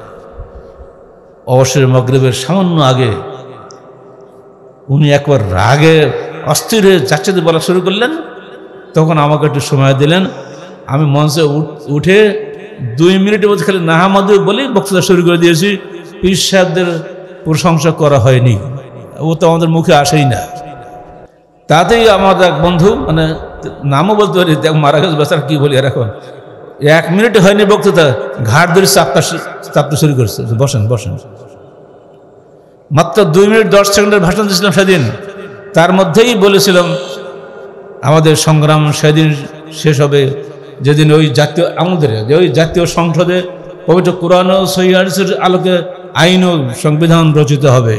অবসরের মাগরিবের সামান্য আগে উনি একবার রাগে অস্থির হয়ে যাচ্ছেদের বলা শুরু করলেন। তখন আমাকে একটু সময় দিলেন। আমি মঞ্চে উঠে 2 মিনিটের মধ্যে খালি নাহামাদু বলেই বক্তৃতা শুরু করে দিয়েছি। পীর সাহেবদের প্রশংসা করা হয়নি, ও তো আমাদের মুখে আসেই না। তাতেই আমার এক বন্ধু, মানে নামও বলতে পারি, মারা গেছে বেচারা, কি বলি আর এখন, 1 মিনিট হয়নি বক্তৃতা, ঘাট ধরে চাপতে শুরু করছে, বসেন বসেন। মাত্র 2 মিনিট 10 সেকেন্ডের ভাষণ দিয়েছিলাম সেদিন। তার মধ্যেই বলেছিলাম আমাদের সংগ্রাম সেদিন শেষ হবে যেদিন ওই জাতীয়, আমাদের যে ওই জাতীয় সংসদে পবিত্র কোরআন ও সহিহ হাদিসের আলোকে আইন ও সংবিধান রচিত হবে।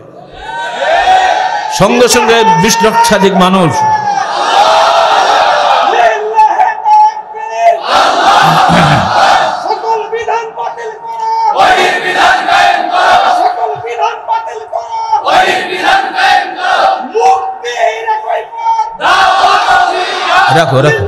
সঙ্গে সঙ্গে 20 লক্ষাধিক মানুষ রাখো রাখো।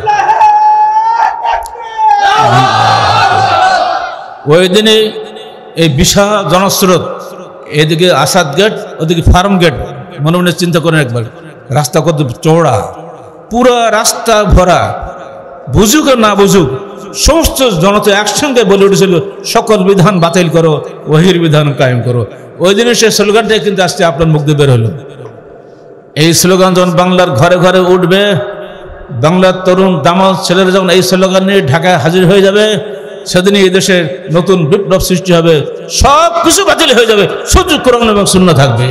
ওই দিনে এই বিশাল জনস্রোত, এদিকে আসাদ গেট, ওদিকে ফার্ম গেট, মনে মনে চিন্তা করেন একবার, রাস্তা কত চওড়া, পুরো রাস্তা ভরা, বুঝুক আর না বুঝুক সমস্ত জনতা একসঙ্গে বলে উঠেছিল সকল বিধান বাতিল করো, ওহির বিধান কায়েম করো। ওই দিনে সে স্লোগানটাই কিন্তু আজকে আপনার মুখ দিয়ে বের হলো। এই স্লোগান যখন বাংলার ঘরে ঘরে উঠবে, বাংলার তরুণ দামাল ছেলেরা যখন এই স্লোগান নিয়ে ঢাকায় হাজির হয়ে যাবে, সেদিনই এই দেশের নতুন বিপ্লব সৃষ্টি হবে। সব কিছু বাতিল হয়ে যাবে, শুধু কোরআন এবং সুন্নাহ থাকবে।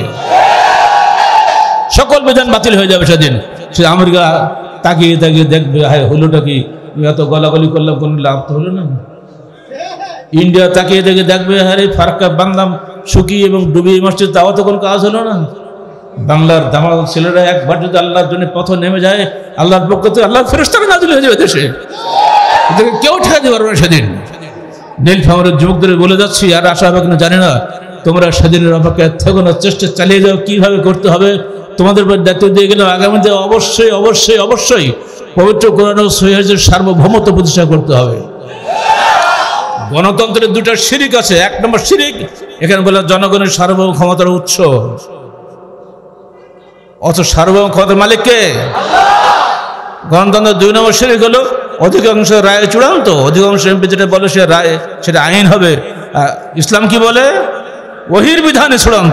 সকল বিধান বাতিল হয়ে যাবে সেদিন। সে আমেরিকা তাকিয়ে তাকিয়ে দেখবে, হায় হলোটা কি, এত গলাগলি করলাম, কোনো লাভ তো হলো না। ইন্ডিয়া তাকিয়ে তাকিয়ে দেখবে, আরে ফারাক্কা বাংলাম শুকিয়ে এবং ডুবিয়ে মসজিদ, তাও তো কোনো কাজ হলো না। বাংলার দামাল ছেলেরা একবার যদি আল্লাহর জন্য পথ নেমে যায়, আল্লাহর পক্ষ থেকে আল্লাহর ফেরেশতারা নাজিল হয়ে যাবে দেশে, এদেরকে কেউ ঠেকাতে পারবে না সেদিন। নীলফামারীর যুবকদের বলে যাচ্ছি, আর আশা হবে কিনা জানি না, তোমরা সেদিনের অপেক্ষায় থেকো না, চেষ্টা চালিয়ে যাও কিভাবে করতে হবে। তোমাদের উপর দায়িত্ব দিয়ে গেলে আগামীতে অবশ্যই অবশ্যই অবশ্যই পবিত্র কোরআন ও সহিহ হাদিসের সার্বভৌমত্ব প্রতিষ্ঠা করতে হবে। গণতন্ত্রের 2টা শিরিক আছে। 1 নম্বর শিরিক, এখানে বলে জনগণের সার্বভৌম ক্ষমতার উৎস, অথচ সার্বভৌম ক্ষমতার মালিক কে? গণতন্ত্রের 2 নম্বর শিরিক হলো অধিকাংশ রায় চূড়ান্ত, অধিকাংশ এমপি যেটা বলে সে রায়, সেটা আইন হবে। ইসলাম কি বলে? ওহির বিধানে চূড়ান্ত।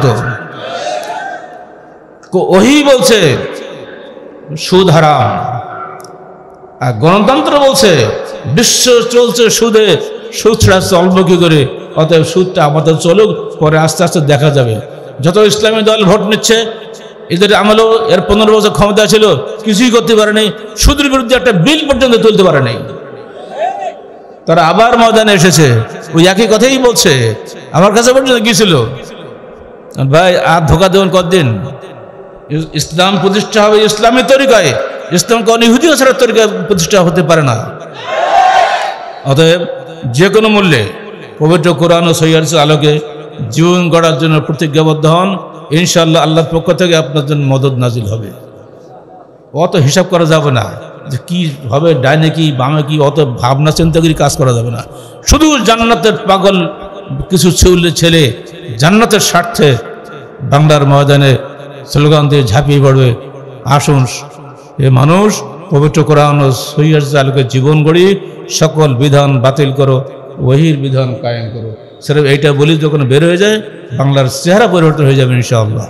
ওহি বলছে সুদ হারাম, আর গণতন্ত্র বলছে বিশ্ব চলছে সুদে, সুদ ছাড়া চলবো কি করে, অতএব সুদটা আমাদের চলুক, পরে আস্তে আস্তে দেখা যাবে। যত ইসলামী দল ভোট নিচ্ছে, এদের আমলেও এর 15 বছর ক্ষমতা ছিল, কিছুই করতে পারেনি, সুদের বিরুদ্ধে একটা বিল পর্যন্ত তুলতে পারে নাই। তারা আবার ময়দানে এসেছে, ওই একই কথাই বলছে। আমার কাছে পর্যন্ত গিয়েছিল, ভাই আর ধোকা দেবেন কতদিন, ইসলাম প্রতিষ্ঠা হবে ইসলামী তরিকায়, ইসলাম কোন ইহুদি ছাড়ার তরিকায় প্রতিষ্ঠা হতে পারে না। অতএব যে কোনো মূল্যে পবিত্র কোরআন ও সহিহ হাদিসের আলোকে জীবন গড়ার জন্য প্রতিজ্ঞাবদ্ধ হন। ইনশাআল্লাহ আল্লাহর পক্ষ থেকে আপনার জন্য মদদ নাজিল হবে। অত হিসাব করা যাবে না যে কি হবে, ডাইনে কি বামে কি, অত ভাবনা চিন্তা করে কাজ করা যাবে না। শুধু জান্নাতের পাগল কিছু ছেলে জান্নাতের স্বার্থে বাংলার ময়দানে স্লোগান দিয়ে ঝাঁপিয়ে পড়বে। আসুন এ মানুষ পবিত্র কোরআন ও সহিহ হাদিসের আলোকে জীবন গড়ি, সকল বিধান বাতিল করো, ওহির বিধান কায়েম করো। সেটা এইটা বলি যখন বের হয়ে যায়, বাংলার চেহারা পরিবর্তন হয়ে যাবে ইনশাআল্লাহ।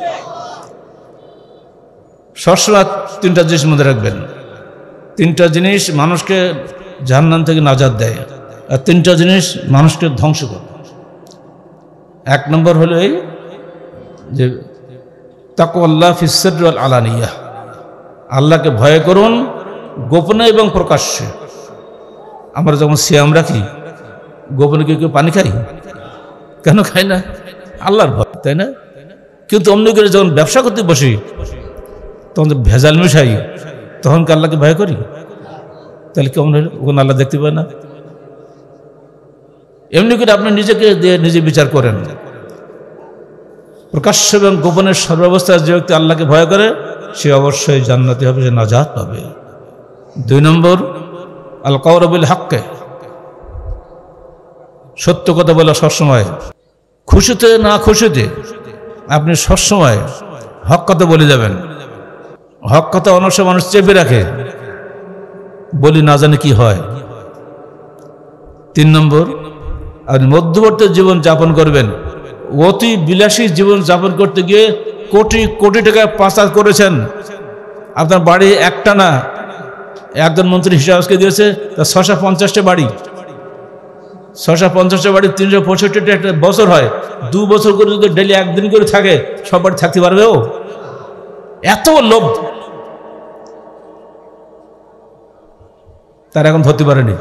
সবসময় 3টা জিনিস মধ্যে রাখবেন। 3টা জিনিস মানুষকে জাহান্নাম থেকে নাজাত দেয়, আর 3টা জিনিস মানুষকে ধ্বংস করে। 1 নম্বর হলো এই যে তাকওয়াল্লাহ ফিস সিররি ওয়াল আলানিয়া, আল্লাহকে ভয় করুন গোপনে এবং প্রকাশ্যে। আমরা যখন সিয়াম রাখি, গোপনে কেউ পানি খাই? কেন খাই না? আল্লাহর ভয়, তাই না? কিন্তু অন্য করে যখন ব্যবসা করতে বসি, তখন ভেজাল মিশাই, তখন কি আল্লাহকে ভয় করি? তাহলে কেমন হলো? ওখানে আল্লাহ দেখতে পায় না? এমনি করে আপনি নিজেকে দিয়ে নিজে বিচার করেন। প্রকাশ্য এবং গোপনের সর্বাবস্থায় যে ব্যক্তি আল্লাহকে ভয় করে, সে অবশ্যই জান্নাতি হবে, সে নাজাত পাবে। 2 নম্বর আল কাওল বিল হক, সত্য কথা বলা সবসময়, খুশিতে না খুশিতে আপনি সবসময় হক কথা বলে যাবেন। হক কথা অনেক সময় মানুষ চেপে রাখে, বলি না জানে কি হয়। 3 নম্বর, আপনি মধ্যবর্তী জীবন যাপন করবেন। অতি বিলাসী জীবন যাপন করতে গিয়ে কোটি কোটি টাকা পাচার করেছেন। আপনার বাড়ি একটা না, একজন মন্ত্রী হিসাব আজকে দিয়েছে তার 650টা বাড়ি, 650টা বাড়ি 365টা একটা বছর হয়। 2 বছর করে যদি ডেলি একদিন করে থাকে, সব বাড়ি থাকতে পারবে ও? এত লোভ তার এখন ধরতে পারেনি।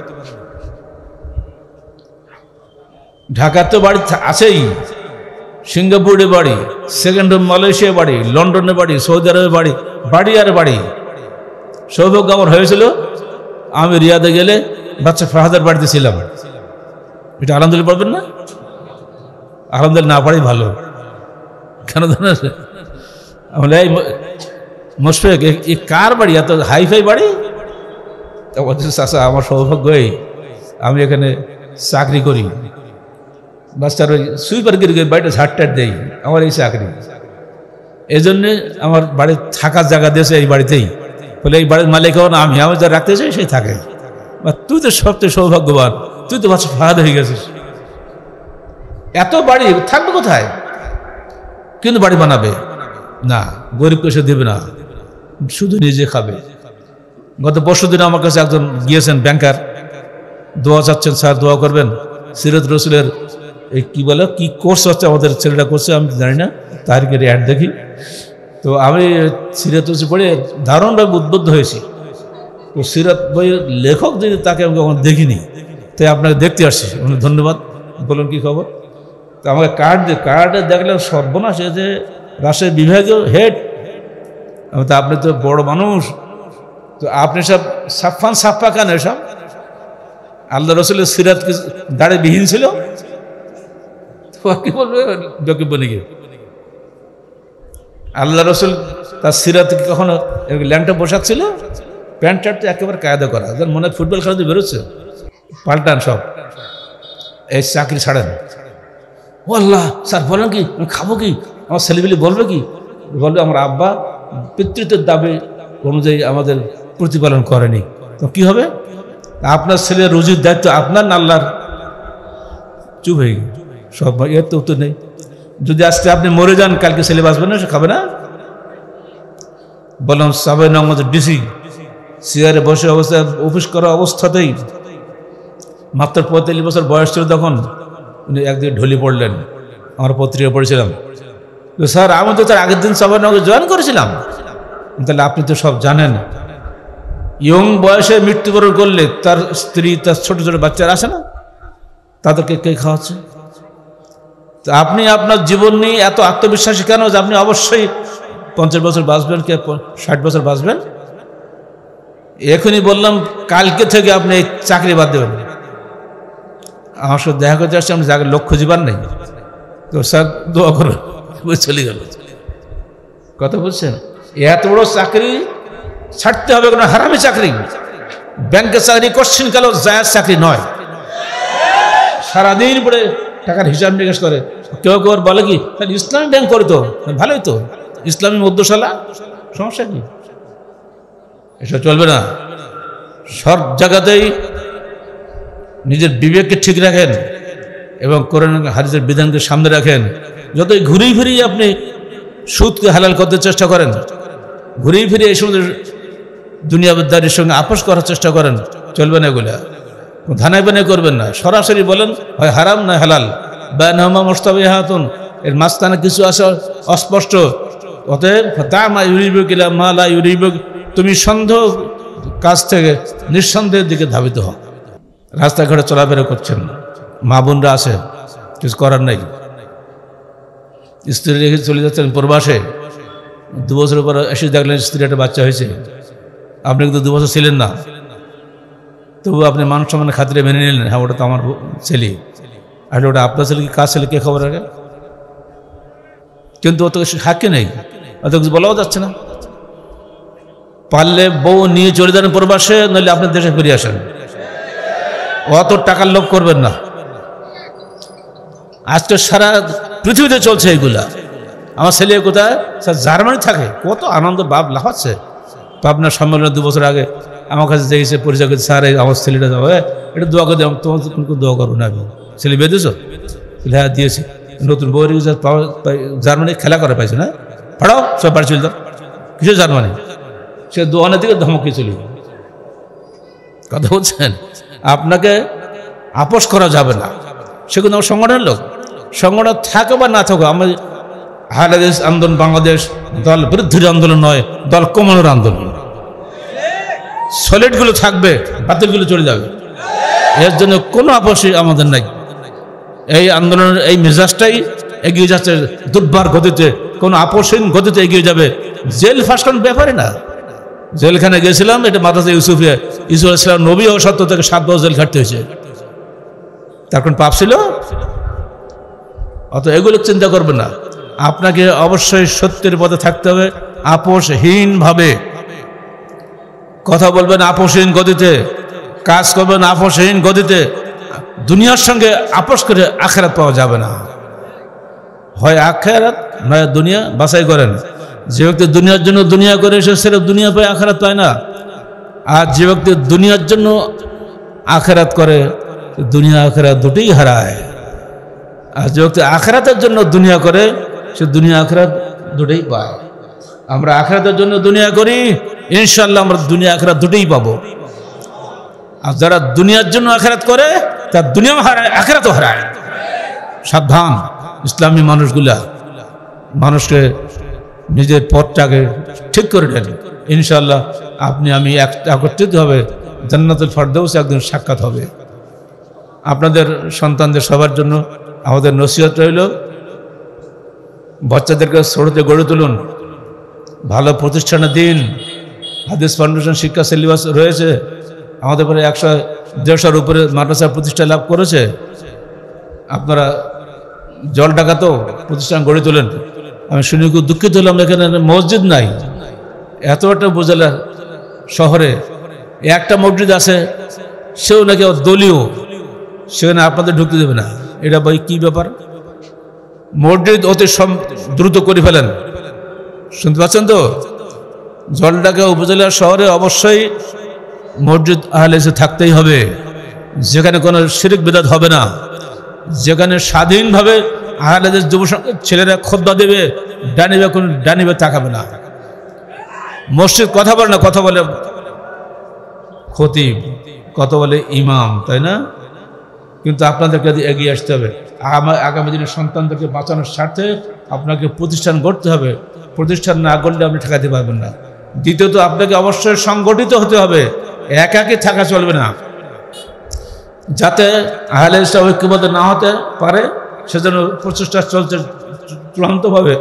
ঢাকার তো বাড়ি আছেই, সিঙ্গাপুরে বাড়ি, সেকেন্ড মালয়েশিয়া বাড়ি, লন্ডনে বাড়ি, সৌদি আরবে বাড়ি, বাড়ি আর বাড়ি। সৌভাগ্য আমার হয়েছিল, আমি রিয়াদে গেলে বাচ্চা ফাহাদের বাড়িতে ছিলাম। এটা আলহামদুলিল্লাহ পড়বেন না? আলহামদুলিল্লাহ না পারি ভালো। কেন জানেন? আমরা এই মোশফেক এই কার বাড়ি, এত হাইফাই বাড়ি? চাষা আমার সৌভাগ্যই আমি এখানে চাকরি করি, বাচ্চার ওই সুইপার গিয়ে বাড়িটা ঝাড়টার দেই, আমার এই চাকরি। এই জন্যে আমার বাড়ির থাকার জায়গা দিয়েছে এই বাড়িতেই, বলে এই বাড়ির মালিক হন আমি, আমি যা রাখতে চাই সেই থাকে। বা তুই তো সবচেয়ে সৌভাগ্যবান, তুই তো বাচ্চা ফাহাদ হয়ে গেছিস। এত বাড়ি থাকবে কোথায়? কিন্তু বাড়ি বানাবে না, গরিবকে সে দেবে না, শুধু নিজে খাবে। গত পরশুদিন আমার কাছে একজন গিয়েছেন ব্যাংকার, দোয়া চাচ্ছেন, স্যার দোয়া করবেন। সিরাত রসুলের এই কি বলে কি কোর্স হচ্ছে আমাদের ছেলেটা করছে, আমি জানি না, তারিখের অ্যাড দেখি। তো আমি সিরাত রসুল পড়ে দারুণভাবে উদ্বুদ্ধ হয়েছি। তো সিরাত বইয়ের লেখক যদি তাকে আমি কখনো দেখিনি, তাই আপনাকে দেখতে আসছি। ধন্যবাদ, বলুন কি খবর। তো আমাকে কার্ডে দেখলাম সর্বনাশ, যে রাজশাহী বিভাগীয় হেড। তা আপনি তো বড় মানুষ, তো আপনি সব সাফা কেন এসব? আল্লাহ রসুলের সিরাত দাঁড়ে বিহীন ছিল, কি বলবে বক্তব্য নিয়ে? আল্লাহ রসুল তার সিরাত কখনো ল্যাংটা পোশাক ছিল, প্যান্ট শার্ট একেবারে কায়দা করা। মনে হয় ফুটবল খেলাতে বেরোচ্ছে, পাল্টান সব, এই চাকরি ছাড়েন। ও আল্লাহ, স্যার বলেন কি, আমি খাবো কি? আমার ছেলেপিলি বলবে কি? বলবে আমার আব্বা পিতৃত্বের দাবি অনুযায়ী আমাদের প্রতিপালন করেনি। তো কি হবে? আপনার ছেলের রুজির দায়িত্ব আপনার না আল্লাহর? চুপ হয়ে গেল সব, এর তো উত্তর নেই। যদি আজকে আপনি মরে যান, কালকে ছেলে বাঁচবে না, সে খাবে না? বললাম সাবেন আমাদের ডিসি চেয়ারে বসে অবস্থায় অফিস করা অবস্থাতেই, মাত্র 45 বছর বয়স ছিল তখন, উনি একদিকে ঢলি পড়লেন। আমার পত্রিকা পড়েছিলাম, তো স্যার আমি তো তার আগের দিন সাবেনগর জয়েন করেছিলাম। তাহলে আপনি তো সব জানেন, ইয়ং বয়সে মৃত্যুবরণ করলে তার স্ত্রী, তার ছোট ছোট বাচ্চারা আসে না, তাদেরকে কে খাওয়াচ্ছে? তো আপনি আপনার জীবন নিয়ে এত আত্মবিশ্বাসী কেন যে আপনি অবশ্যই 50 বছর বাঁচবেন, কে 60 বছর বাঁচবেন? এখনই বললাম কালকে থেকে আপনি এই চাকরি বাদ দেবেন। আমার সাথে দেখা করতে আসছে, আপনি জায়গায় লক্ষ্য জীবন নেই। তো স্যার দোয়া করুন, চলে গেল। কথা বলছেন, এত বড় চাকরি ছাড়তে হবে, কোনো হারামি চাকরি। ব্যাংকের চাকরি কোশ্চিন কালো জায়েজ চাকরি নয়। সারাদিন পরে টাকার হিসাব নিকাশ করে। কেউ কেউ বলে কি ইসলামী ব্যাংক করে, তো ভালোই তো, ইসলামী মধ্যশালা, সমস্যা কি? এসব চলবে না। সব জায়গাতেই নিজের বিবেককে ঠিক রাখেন এবং কোরআন হাদিসের বিধানকে সামনে রাখেন। যতই ঘুরিয়ে ফিরিয়ে আপনি সুদকে হালাল করতে চেষ্টা করেন, ঘুরিয়ে ফিরে এই সময় দুনিয়াদারির সঙ্গে আপোষ করার চেষ্টা করেন, চলবে না। এগুলা ধানায় বানায় করবেন না, সরাসরি বলেন হয় হারাম নয় হালাল, বায়নাহুমা মুশতাবিহাতুন, এর মাঝখানে কিছু আছে অস্পষ্ট। অতএব ফাতামা ইউরিবুক ইলা মা লা ইউরিবুক, তুমি সন্দেহ কাজ থেকে নিঃসন্দেহের দিকে ধাবিত হও। রাস্তাঘাটে চলাফেরা করছেন, মা বোনরা আছে, কিছু করার নাই, স্ত্রী রেখে চলে যাচ্ছেন প্রবাসে, 2 বছরের পর এসে দেখলেন স্ত্রীর একটা বাচ্চা হয়েছে। আপনি কিন্তু 2 বছর ছিলেন না, তবু আপনি মান সম্মানের খাতিরে মেনে নিলেন, হ্যাঁ ওটা তো আমার ছেলে, আর ওটা আপনার ছেলে কি কাজ ছেলে, কে খবর রাখে? কিন্তু অত হাক্কে নেই, অত কিছু বলাও যাচ্ছে না। পারলে বউ নিয়ে চলে যান প্রবাসে, নইলে আপনার দেশে ফিরে আসেন। অত টাকার লোভ করবেন না, আজকে সারা পৃথিবীতে চলছে এইগুলা। আমার ছেলে কোথায়, স্যার জার্মানি থাকে, কত আনন্দ বাপ লাফাচ্ছে। পাবনার সম্মেলনে 2 বছর আগে আমার কাছে দেখেছে, পরিচয় করছে, স্যার এই আমার ছেলেটা যাবো, এটা দোয়া করে দেবো। তোমার কোনো দোয়া করবো না, আমি ছেলে বেঁধেছ? হ্যাঁ দিয়েছি। নতুন বউয়ের জার্মানি খেলা করে পাইছে না, পড়াও সব বাড়ি চলে যাও। কিছু জার্মানি, সে দোয়ানের দিকে ধমকে চলে। কথা বলছেন, আপনাকে আপোষ করা যাবে না। সেগুলো আমার সংগঠনের লোক, সংগঠন থাকে বা না থাকো। আমি আহলে হাদিস আন্দোলন বাংলাদেশ দল বৃদ্ধির আন্দোলন নয়, দল কমানোর আন্দোলন। সলিডগুলো থাকবে, বাতিলগুলো চলে যাবে। এর জন্য কোনো আপোষই আমাদের নাই। এই আন্দোলনের এই মেজাজটাই এগিয়ে যাচ্ছে দুর্বার গতিতে, কোনো আপোষহীন গতিতে এগিয়ে যাবে। জেল ফাঁস কোন ব্যাপারে না। জেলখানে গেছিলাম, এটা মাদ্রাসা ইউসুফ ইসলাম নবী ও সত্য থেকে 7 বছর জেল খাটতে হয়েছে। তার কোন পাপ ছিল? অত এগুলো চিন্তা করবে না। আপনাকে অবশ্যই সত্যের পথে থাকতে হবে, আপোষহীন ভাবে কথা বলবেন, আপোষহীন গতিতে কাজ করবেন, আপোষহীন গতিতে। দুনিয়ার সঙ্গে আপোষ করে আখিরাত পাওয়া যাবে না। হয় আখিরাত নয় দুনিয়া, বাছাই করেন। যে ব্যক্তি দুনিয়ার জন্য দুনিয়া করে সে সেরকম দুনিয়া পায়, আখিরাত পায় না। আর যে ব্যক্তি দুনিয়ার জন্য আখিরাত করে, দুনিয়া আখিরাত দুটোই হারায়। আর যে ব্যক্তি আখিরাতের জন্য দুনিয়া করে, সে দুনিয়া আখিরাত দুটোই পায়। আমরা আখিরাতের জন্য দুনিয়া করি, ইনশাআল্লাহ আমরা দুনিয়া আখিরাত দুটোই পাবো। আর যারা দুনিয়ার জন্য আখিরাত করে, তার দুনিয়াও হারায়, আখিরাতও হারায়। সাবধান ইসলামী মানুষগুলা, মানুষকে নিজের পথটাকে ঠিক করে দেন। ইনশাআল্লাহ আপনি আমি একত্রিত হবে, জান্নাতুল ফেরদাউসে একদিন সাক্ষাৎ হবে। আপনাদের সন্তানদের সবার জন্য আমাদের নসিহত রইল, বাচ্চাদেরকে ছোটতে গড়ে তুলুন, ভালো প্রতিষ্ঠানে দিন। হাদিস ফাউন্ডেশন শিক্ষা সিলেবাস রয়েছে, আমাদের পরে 100-150 উপরে মাদ্রাসা প্রতিষ্ঠা লাভ করেছে। আপনারা জল টাকা তো প্রতিষ্ঠান গড়ে তোলেন। আমি শুনে খুব দুঃখিত হলাম, এখানে মসজিদ নাই। এত একটা উপজেলা শহরে একটা মসজিদ আছে, সেও নাকি দলীয়, সেখানে আপনাদের ঢুকতে দেবে না। এটা ভাই কি ব্যাপার? মসজিদ অতি দ্রুত করে ফেলেন। শুনতে পাচ্ছেন তো? জলঢাকা উপজেলা শহরে অবশ্যই মসজিদ আহলে হাদিস থাকতেই হবে, যেখানে কোনো শিরক বিদআত হবে না, যেখানে স্বাধীনভাবে আহলে হাদিস যুব ছেলেরা খুতবা দেবে, ডানিবে তাকাবে না। মসজিদ কথা বলে না, কথা বলে খতিব, কথা বলে ইমাম, তাই না? কিন্তু আপনাদেরকে এগিয়ে আসতে হবে। আগামী দিনের সন্তানদেরকে বাঁচানোর স্বার্থে আপনাকে প্রতিষ্ঠান গড়তে হবে। প্রতিষ্ঠান না গড়লে আপনি ঠেকাতে পারবেন না। দ্বিতীয়ত আপনাকে অবশ্যই সংগঠিত হতে হবে, একাকী থাকা চলবে না। যাতে আহলে হাদিস ঐক্যবদ্ধ না হতে পারে, সেজন্য প্রচেষ্টা চলছে চূড়ান্তভাবে।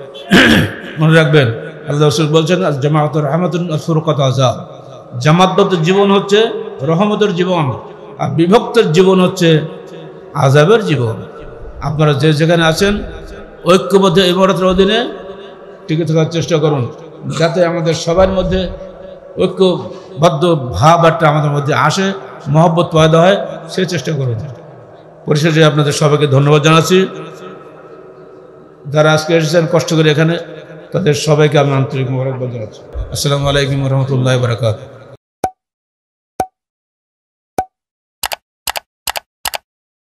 মনে রাখবেন, আল্লাহ রাসূল বলছেন, জামাআতুর রাহমাতুন ওয়া ফুরকাতু আযাব। জামাতবদ্ধ জীবন হচ্ছে রহমতের জীবন, আর বিভক্তের জীবন হচ্ছে আযাবের জীবন। আপনারা যে যেখানে আছেন, ঐক্যবদ্ধ ইমারতের অধীনে টিকে থাকার চেষ্টা করুন, যাতে আমাদের সবার মধ্যে ঐক্যবদ্ধ ভাব একটা আমাদের মধ্যে আসে, মহব্বত পয়দা হয়, সেই চেষ্টা করুন। পরিশেষে আপনাদের সবাইকে ধন্যবাদ জানাচ্ছি। যারা আজকে এসেছেন কষ্ট করে এখানে, তাদের সবাইকে আমি আন্তরিক মোবারকবাদ জানাচ্ছি। আসসালামু আলাইকুম ওয়া রাহমাতুল্লাহি ওয়া বারাকাতুহু।